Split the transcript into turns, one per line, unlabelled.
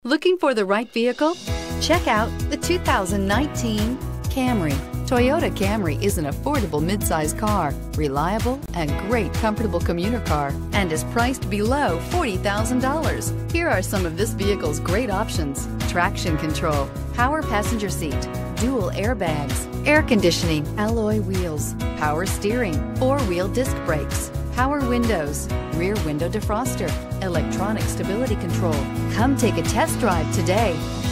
Looking for the right vehicle? Check out the 2019 Camry. Toyota Camry is an affordable midsize car, reliable and great comfortable commuter car, and is priced below $40,000. Here are some of this vehicle's great options: traction control, power passenger seat, dual airbags, air conditioning, alloy wheels, power steering, four-wheel disc brakes, power windows, rear window defroster, electronic stability control. Come take a test drive today.